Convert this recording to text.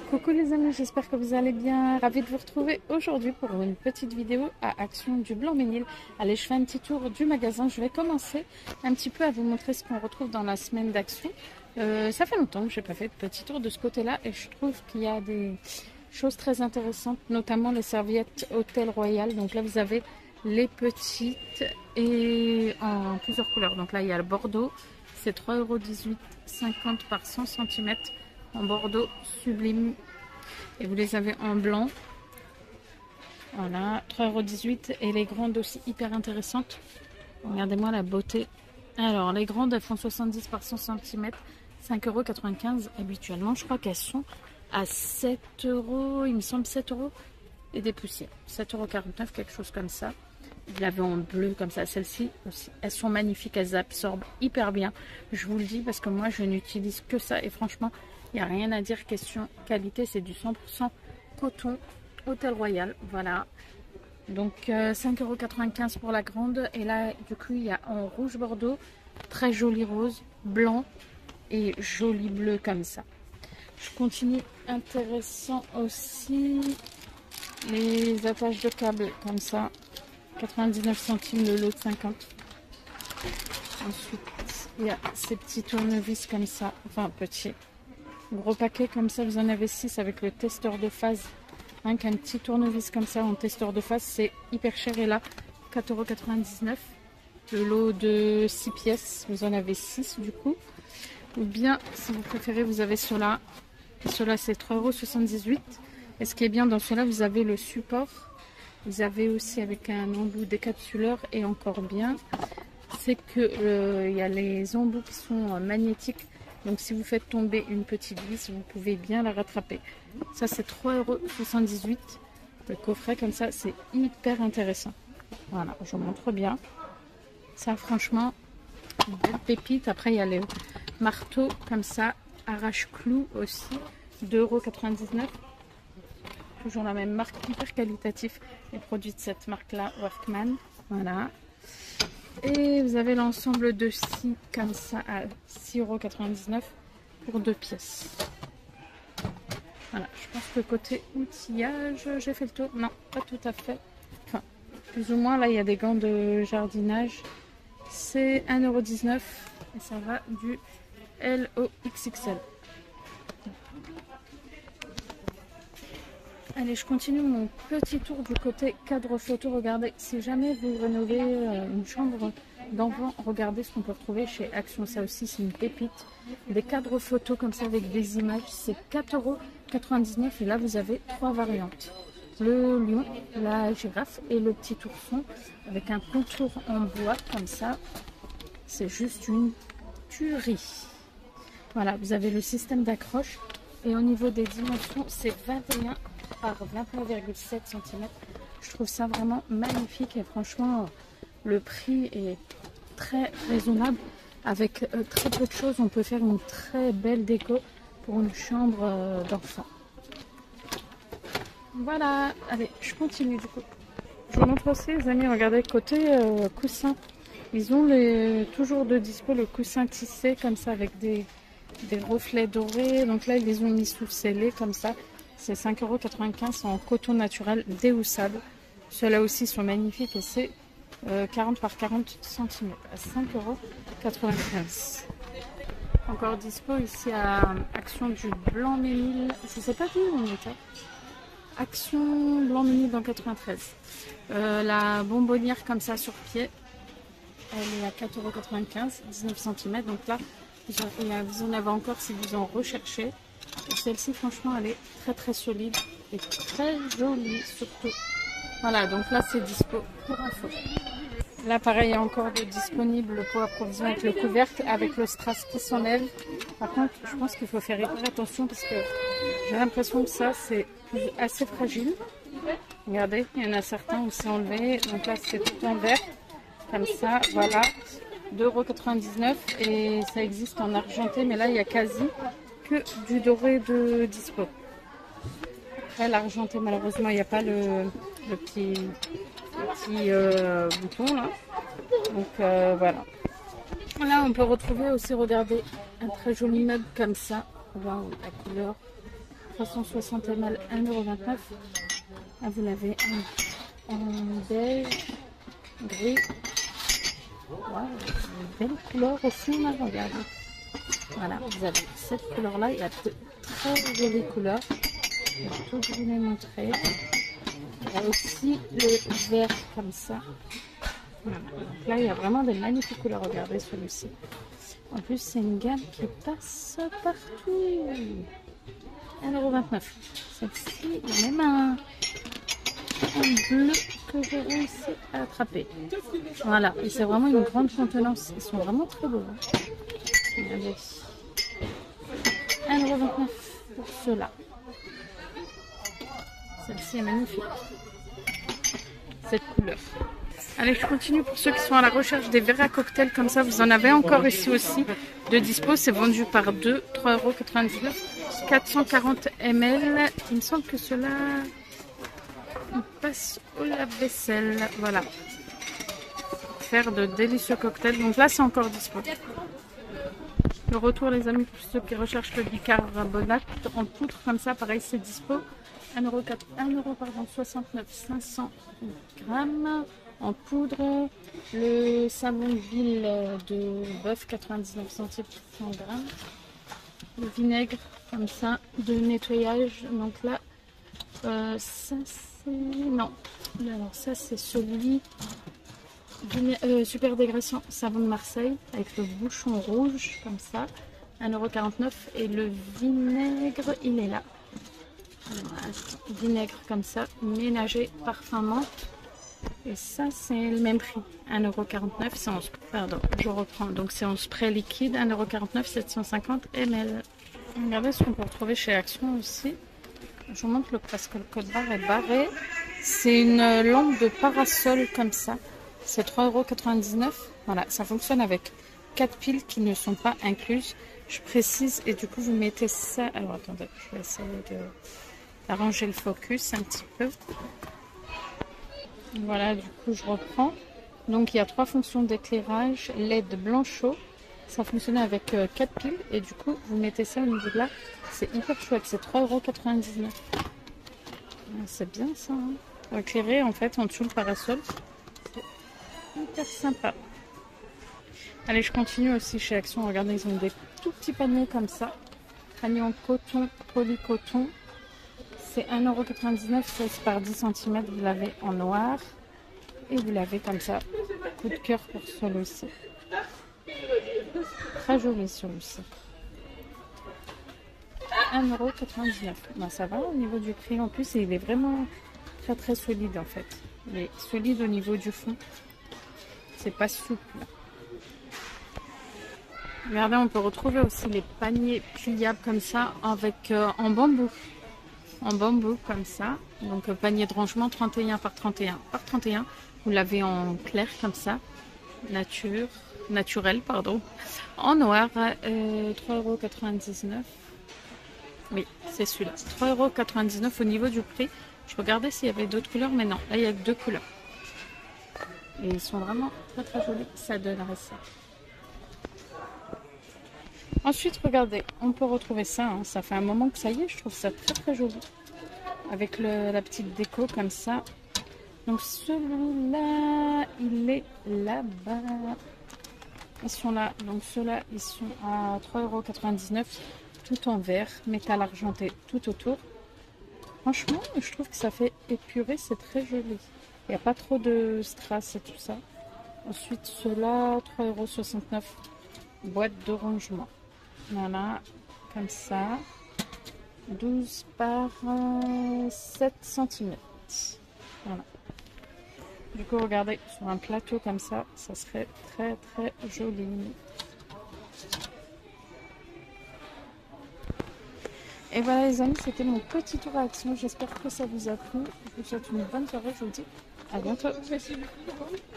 Coucou les amis, j'espère que vous allez bien. Ravie de vous retrouver aujourd'hui pour une petite vidéo à Action du Blanc-Mesnil. Allez, je fais un petit tour du magasin. Je vais commencer un petit peu à vous montrer ce qu'on retrouve dans la semaine d'Action. Ça fait longtemps que je n'ai pas fait de petit tour de ce côté-là et je trouve qu'il y a des choses très intéressantes, notamment les serviettes Hôtel Royal. Donc là, vous avez les petites et en plusieurs couleurs. Donc là, il y a le Bordeaux, c'est 3,18 € par 100 cm. En Bordeaux sublime, et vous les avez en blanc, voilà, 3,18 € et les grandes aussi hyper intéressantes. Regardez-moi la beauté. Alors les grandes elles font 70 par 100 cm, 5,95 €. Habituellement je crois qu'elles sont à 7 €, il me semble 7 € et des poussières, 7,49 €, quelque chose comme ça. Vous l'avez en bleu comme ça. Celles-ci aussi, elles sont magnifiques, elles absorbent hyper bien, je vous le dis, parce que moi je n'utilise que ça et franchement il n'y a rien à dire. Question qualité, c'est du 100% coton Hôtel Royal, voilà. Donc 5,95 € pour la grande, et là du coup il y a en rouge bordeaux, très joli rose, blanc et joli bleu comme ça. Je continue. Intéressant aussi les attaches de câbles comme ça, 99 centimes le lot de 50. Ensuite il y a ces petits tournevis comme ça, enfin petits, gros paquet comme ça, vous en avez 6 avec le testeur de phase. Rien qu'un petit tournevis comme ça en testeur de phase, c'est hyper cher. Et là 4,99 €. Le lot de 6 pièces, vous en avez 6 du coup. Ou bien si vous préférez, vous avez cela. Cela c'est 3,78 €. Et ce qui est bien dans cela, vous avez le support. Vous avez aussi avec un embout décapsuleur, et encore bien, c'est que il y a les embouts qui sont magnétiques. Donc si vous faites tomber une petite vis, vous pouvez bien la rattraper. Ça c'est 3,78 €. Le coffret comme ça, c'est hyper intéressant. Voilà, je vous montre bien. Ça franchement, une belle pépite. Après il y a les marteaux comme ça, arrache-clou aussi, 2,99 €. Toujours la même marque, hyper qualitatif. Les produits de cette marque là, Workman. Voilà. Et vous avez l'ensemble de 6 comme ça à 6,99 € pour 2 pièces. Voilà, je pense que côté outillage, j'ai fait le tour. Non, pas tout à fait. Enfin, plus ou moins. Là, il y a des gants de jardinage. C'est 1,19 € et ça va du L au XXL. Allez, je continue mon petit tour du côté cadre photo. Regardez, si jamais vous rénovez une chambre d'enfant, regardez ce qu'on peut retrouver chez Action. Ça aussi, c'est une pépite. Des cadres photos comme ça avec des images, c'est 4,99 € et là, vous avez 3 variantes. Le lion, la girafe et le petit ourson avec un contour en bois comme ça. C'est juste une tuerie. Voilà, vous avez le système d'accroche et au niveau des dimensions, c'est 21 par 21,7 cm. Je trouve ça vraiment magnifique et franchement le prix est très raisonnable. Avec très peu de choses, on peut faire une très belle déco pour une chambre d'enfant. Voilà, allez, je continue du coup. Je vous montre aussi les amis, regardez côté coussin. Ils ont toujours de dispo le coussin tissé comme ça avec des reflets dorés. Donc là ils les ont mis sous scellés comme ça. C'est 5,95 € en coton naturel déhoussable. Ceux-là aussi sont magnifiques et c'est 40 par 40 cm à 5,95 €. Encore dispo ici à Action du Blanc-Mesnil. Je ne sais pas d'où on était. Action Blanc-Mesnil dans 93. La bonbonnière comme ça sur pied, elle est à 4,95 €, 19 cm. Donc là, vous en avez encore si vous en recherchez. Celle-ci franchement elle est très très solide et très jolie surtout. Voilà, donc là c'est dispo pour info. Là pareil, il y a encore de disponibles pour approvisionner avec le couvercle, avec le strass qui s'enlève. Par contre je pense qu'il faut faire hyper attention parce que j'ai l'impression que ça c'est assez fragile. Regardez, il y en a certains où c'est enlevé. Donc là c'est tout en vert comme ça, voilà, 2,99 € et ça existe en argenté, mais là il y a quasi que du doré de dispo. Après l'argenté malheureusement il n'y a pas le petit bouton là. Donc voilà. Là on peut retrouver aussi, regardez, un très joli meuble comme ça. Waouh, la couleur 360 ml, 1,29 €. Là, vous l'avez en beige, gris. Wow, une belle couleur aussi, on a regardé. Voilà, vous avez cette couleur-là. Il y a de très jolies couleurs. Tout je vous l'ai montré. Il y a aussi le vert comme ça. Voilà. Donc là, il y a vraiment des magnifiques couleurs. Regardez celui-ci. En plus, c'est une gamme qui passe partout. 1,29 €. Celle-ci, il y a même un bleu que j'ai réussi à attraper. Voilà, et c'est vraiment une grande contenance. Ils sont vraiment très beaux. Regardez. 1,29 € pour ceux-là. Celle-ci est magnifique. Cette couleur. Allez, je continue pour ceux qui sont à la recherche des verres à cocktail comme ça. Vous en avez encore ici aussi de dispo. C'est vendu par 2, 3,99 €. 440 ml. Il me semble que cela passe au lave-vaisselle. Voilà. Faire de délicieux cocktails. Donc là, c'est encore dispo. Le retour, les amis, pour ceux qui recherchent le bicarbonate en poudre comme ça, pareil, c'est dispo. 1,69 €, 500 grammes en poudre. Le savon d'huile de bœuf, 99 centimes pour 100 grammes. Le vinaigre, comme ça, de nettoyage. Donc là, ça c'est... Non, alors ça c'est celui... super dégraissant, savon de Marseille, avec le bouchon rouge, comme ça. 1,49 €. Et le vinaigre, il est là. Voilà, vinaigre comme ça, ménager, parfum menthe. Et ça, c'est le même prix. 1,49 €. C'est en... Pardon, je reprends. Donc, c'est en spray liquide. 1,49 €, 750 ml. Regardez ce qu'on peut retrouver chez Action aussi. Je vous montre parce que le code barre est barré. C'est une lampe de parasol comme ça. C'est 3,99 €. Voilà, ça fonctionne avec 4 piles qui ne sont pas incluses. Je précise. Et du coup, vous mettez ça... Alors, attendez, je vais essayer d'arranger le focus un petit peu. Voilà, du coup, je reprends. Donc, il y a 3 fonctions d'éclairage. LED blanc chaud. Ça fonctionne avec 4 piles. Et du coup, vous mettez ça au niveau de là. C'est hyper chouette. C'est 3,99 €. C'est bien ça. Hein, pour éclairer, en fait, en dessous le parasol. C'est hyper sympa. Allez, je continue aussi chez Action. Regardez, ils ont des tout petits paniers comme ça. Panier en coton, polycoton. C'est 1,99 €, 16 par 10 cm. Vous l'avez en noir. Et vous l'avez comme ça. Coup de cœur pour celui-ci. Très joli celui-ci. 1,99 €. Ben, ça va au niveau du prix en plus. Et il est vraiment très très solide en fait. Il est solide au niveau du fond. C'est pas souple. Regardez, on peut retrouver aussi les paniers pliables comme ça avec en bambou. En bambou comme ça. Donc panier de rangement 31 par 31 par 31. Vous l'avez en clair comme ça. Naturel, pardon. En noir, 3,99 €. Oui, c'est celui-là. 3,99 € au niveau du prix. Je regardais s'il y avait d'autres couleurs, mais non. Là, il n'y a que 2 couleurs. Et ils sont vraiment très très jolis. Ça donnerait ça. Ensuite, regardez, on peut retrouver ça. Hein. Ça fait un moment que ça y est, je trouve ça très très joli. Avec la petite déco comme ça. Donc celui-là, il est là-bas. Ils sont là. Donc ceux-là, ils sont à 3,99 €. Tout en vert, métal argenté tout autour. Franchement, je trouve que ça fait épuré, c'est très joli. Il n'y a pas trop de strass et tout ça. Ensuite, ceux-là, 3,69 €. Boîte de rangement. Voilà, comme ça. 12 par 7 cm. Voilà. Du coup, regardez, sur un plateau comme ça, ça serait très très joli. Et voilà les amis, c'était mon petit tour à Action. J'espère que ça vous a plu. Je vous souhaite une bonne soirée. Je vous dis à bientôt.